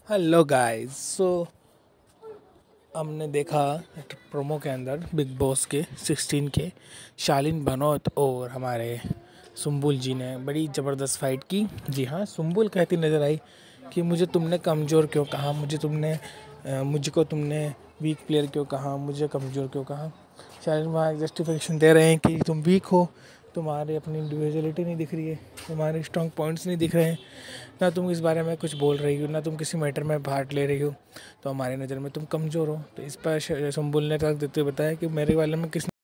Hello guys. हमने देखा promo के अंदर बिग बॉस के 16 के शालीन भनोत और हमारे सुम्बुल जी ने बड़ी ज़बरदस्त फाइट की। जी हाँ, सुम्बुल कहती नज़र आई कि मुझे तुमने कमज़ोर क्यों कहा, मुझको तुमने वीक प्लेयर क्यों कहा, मुझे कमज़ोर क्यों कहा। शालीन वहाँ जस्टिफिकेशन दे रहे हैं कि तुम वीक हो, तुम्हारे अपनी इंडिविजुअलिटी नहीं दिख रही है, तुम्हारे स्ट्रॉन्ग पॉइंट्स नहीं दिख रहे हैं, ना तुम इस बारे में कुछ बोल रही हो, ना तुम किसी मैटर में पार्ट ले रही हो, तो हमारी नज़र में तुम कमज़ोर हो। तो इस पर सुम्बुल ने तर्क देते हुए बताया कि मेरे बारे में किस